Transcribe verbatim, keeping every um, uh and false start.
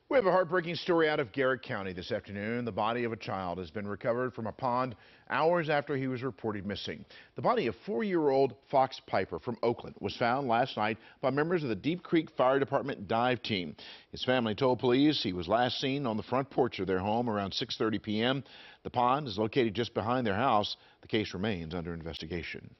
We have a heartbreaking story out of Garrett County this afternoon. The body of a child has been recovered from a pond hours after he was reported missing. The body of four-year-old Fox Piper from Oakland was found last night by members of the Deep Creek Fire Department dive team. His family told police he was last seen on the front porch of their home around six thirty p m The pond is located just behind their house. The case remains under investigation.